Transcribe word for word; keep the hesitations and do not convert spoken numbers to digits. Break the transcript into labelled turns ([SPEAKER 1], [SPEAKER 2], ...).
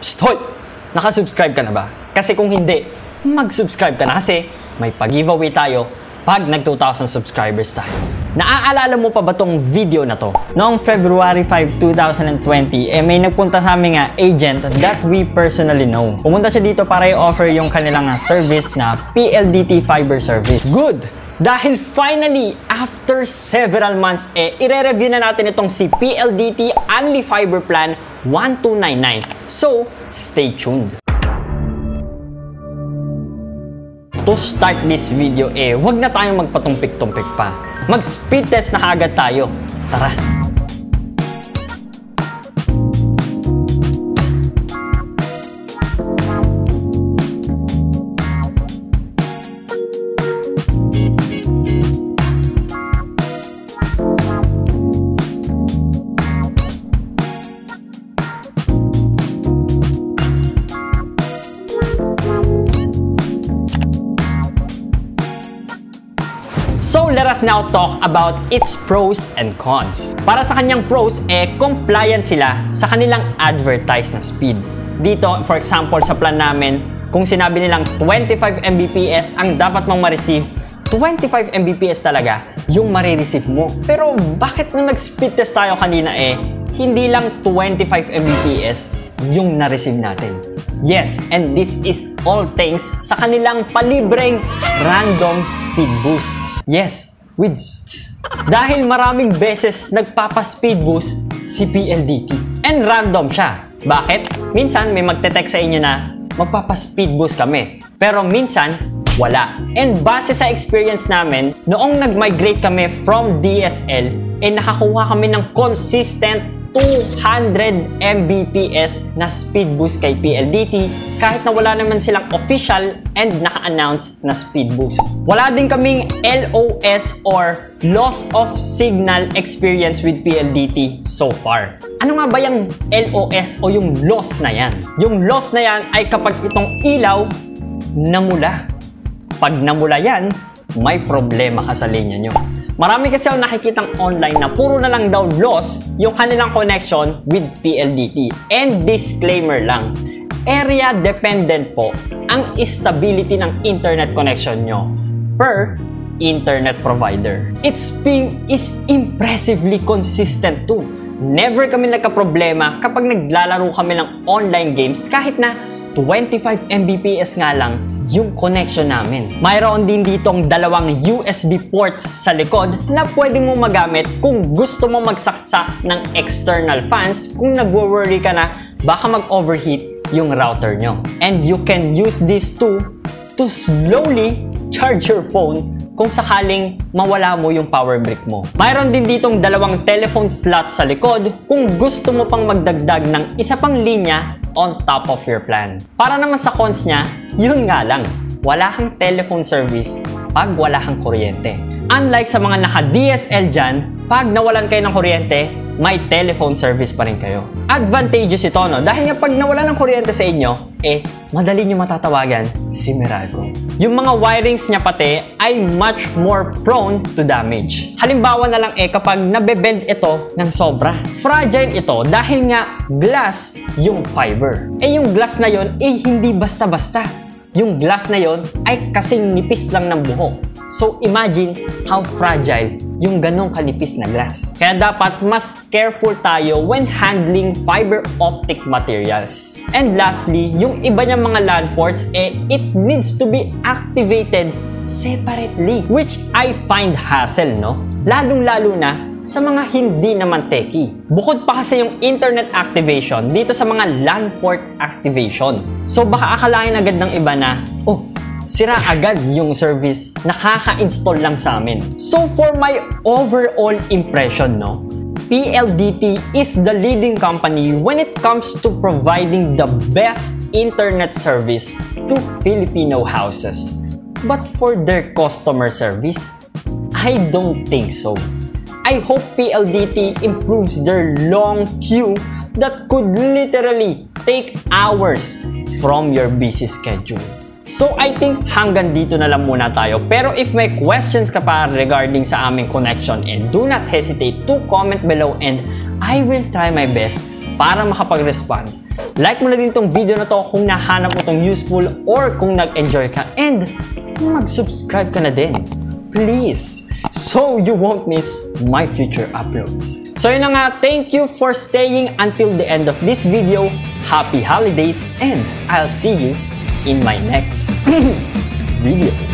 [SPEAKER 1] Psst, hoy! Nakasubscribe ka na ba? Kasi kung hindi, mag-subscribe ka na kasi may pag-giveaway tayo pag nag two thousand subscribers tayo. Naaalala mo pa ba tong video na to? Noong February fifth, two thousand twenty, eh may nagpunta sa aming uh, agent that we personally know. Pumunta siya dito para i-offer yung kanilang uh, service na P L D T Fiber Service. Good! Dahil finally, after several months, eh, ire-review na natin itong si P L D T Only Fiber Plan one two nine nine. So, stay tuned. To start this video, eh, wag na tayong magpatumpik-tumpik pa. Mag-speed test na agad tayo. Tara! So let us now talk about its pros and cons. Para sa kanyang pros, eh, compliant sila sa kanilang advertised na speed. Dito, for example, sa plan namin, kung sinabi nilang twenty-five megabits per second ang dapat mong ma-receive, twenty-five megabits per second talaga yung ma-receive mo. Pero bakit nung nag-speed test tayo kanina eh, hindi lang twenty-five megabits per second yung na-receive natin? Yes, and this is all thanks sa kanilang palibreng random speed boosts. Yes, with dahil maraming beses nagpapa-speed boost si P L D T. And random siya. Bakit? Minsan may magte-text sa inyo na magpapa-speed boost kami. Pero minsan, wala. And base sa experience namin, noong nag-migrate kami from D S L, eh nakakuha kami ng consistent two hundred megabits per second na speed boost kay P L D T kahit na wala naman silang official and naka-announce na speed boost. Wala din kaming L O S or loss of signal experience with P L D T so far. Ano nga ba yung L O S o yung loss na yan? Yung loss na yan ay kapag itong ilaw namula. Pag namula yan, may problema ka sa linya nyo. Marami kasi ako nakikitang online na puro na lang daw loss yung kanilang connection with P L D T. And disclaimer lang, area dependent po ang stability ng internet connection nyo per internet provider. Its ping is impressively consistent too. Never kami nagka-problema kapag naglalaro kami ng online games kahit na twenty-five megabits per second nga lang yung connection namin. Mayroon din ditong dalawang U S B ports sa likod na pwede mo magamit kung gusto mo magsaksak ng external fans kung nagwo-worry ka na baka mag-overheat yung router nyo. And you can use these two to slowly charge your phone kung sakaling mawala mo yung power brick mo. Mayroon din ditong dalawang telephone slot sa likod kung gusto mo pang magdagdag ng isa pang linya on top of your plan. Para naman sa cons niya, yun nga lang, wala kang telephone service pag wala kang kuryente. Unlike sa mga naka-D S L dyan, pag nawalan kayo ng kuryente, may telephone service pa rin kayo. Advantageous ito, no? Dahil nga pag nawala ng kuryente sa inyo, eh, madali nyo matatawagan si Meralco. Yung mga wirings niya pati ay much more prone to damage. Halimbawa na lang eh kapag nabebend ito ng sobra. Fragile ito dahil nga glass yung fiber. Eh yung glass na yon eh hindi basta-basta. Yung glass na yon ay kasing nipis lang ng buhok. So imagine how fragile yung ganong kanipis na glass. Kaya dapat mas careful tayo when handling fiber optic materials. And lastly, yung iba niyang mga LAN ports, eh, it needs to be activated separately. Which I find hassle, no? Lalong-lalo na sa mga hindi naman techie. Bukod pa kasi yung internet activation dito sa mga LAN port activation. So baka akalain agad ng iba na, oh, sira agad yung service, nakaka-install lang sa amin. So for my overall impression, no, P L D T is the leading company when it comes to providing the best internet service to Filipino houses. But for their customer service, I don't think so. I hope P L D T improves their long queue that could literally take hours from your busy schedule. So I think hanggang dito na lang muna tayo. Pero if may questions ka pa regarding sa aming connection, and do not hesitate to comment below and I will try my best para makapag-respond Like mo na din tong video na to kung nahanap mo tong useful or kung nag-enjoy ka. And mag-subscribe ka na din. Please. So you won't miss my future uploads. So yun na nga, thank you for staying until the end of this video. Happy holidays and I'll see you in my next video.